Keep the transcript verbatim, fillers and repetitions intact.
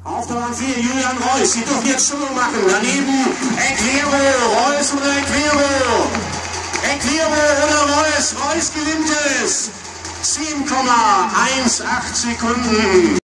Auf der Bahn vier Julian Reus, die dürfen jetzt Stimmung machen. Daneben Equero, Reus oder Equero. Equero oder Reus, Reus gewinnt es. sieben Komma acht acht Sekunden.